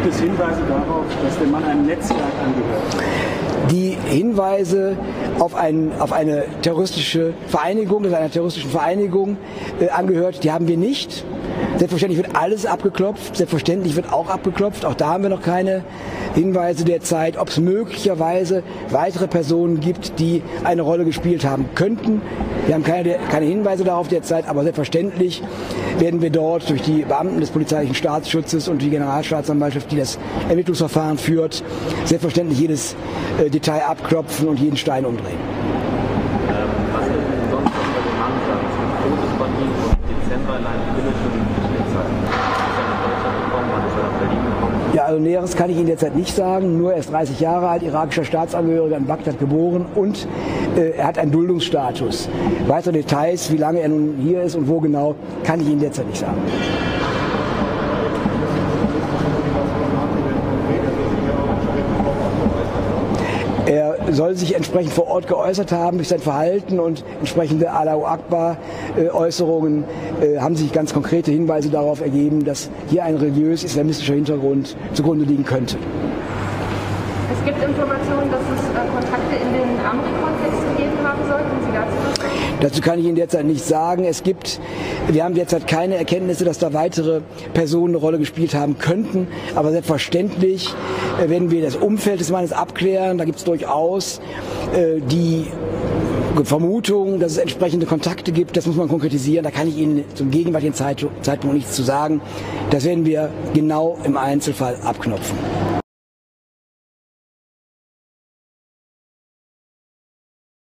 Gibt es Hinweise darauf, dass der Mann einem Netzwerk angehört? Die Hinweise auf eine terroristische Vereinigung, dass er einer terroristischen Vereinigung angehört, die haben wir nicht. Selbstverständlich wird alles abgeklopft, selbstverständlich wird auch abgeklopft, auch da haben wir noch keine Hinweise derzeit, ob es möglicherweise weitere Personen gibt, die eine Rolle gespielt haben könnten. Wir haben keine Hinweise darauf derzeit, aber selbstverständlich werden wir dort durch die Beamten des polizeilichen Staatsschutzes und die Generalstaatsanwaltschaft, die das Ermittlungsverfahren führt, selbstverständlich jedes Detail abklopfen und jeden Stein umdrehen. Was ist denn sonst noch über den Mann sagen? Es gibt Fotos von ihm und im Dezember allein die Bilder schon in Zeit. Ist er nach Deutschland gekommen, wann ist er nach Berlin gekommen? Ja, also Näheres kann ich Ihnen derzeit nicht sagen. Nur er ist 30 Jahre alt, irakischer Staatsangehöriger, in Bagdad geboren und er hat einen Duldungsstatus. Weitere Details, wie lange er nun hier ist und wo genau, kann ich Ihnen derzeit nicht sagen. Er soll sich entsprechend vor Ort geäußert haben durch sein Verhalten und entsprechende Allahu Akbar Äußerungen haben sich ganz konkrete Hinweise darauf ergeben, dass hier ein religiös-islamistischer Hintergrund zugrunde liegen könnte. Es gibt Informationen, dass es Kontakte in den Amri-Kontext gegeben haben soll. Können Sie dazu was sagen? Dazu kann ich Ihnen derzeit nichts sagen. Wir haben derzeit keine Erkenntnisse, dass da weitere Personen eine Rolle gespielt haben könnten. Aber selbstverständlich werden wir das Umfeld des Mannes abklären. Da gibt es durchaus die Vermutung, dass es entsprechende Kontakte gibt. Das muss man konkretisieren. Da kann ich Ihnen zum gegenwärtigen Zeitpunkt nichts zu sagen. Das werden wir genau im Einzelfall abknopfen.